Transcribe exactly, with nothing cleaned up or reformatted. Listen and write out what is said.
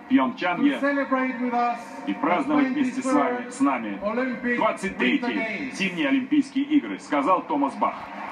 Пхьончхане и праздновать вместе с вами, с нами двадцать третьи зимние Олимпийские игры, сказал Томас Бах.